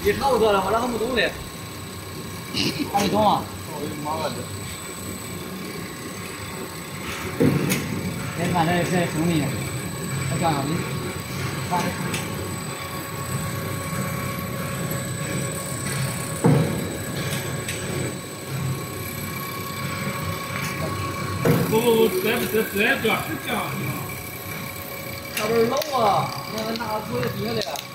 也差不多了，我那还没动嘞。还没动啊？ 我的妈了！ 先看这兄弟，我讲讲你，看。 不，这主要是这样。 那边老啊，你看拿出来地下的。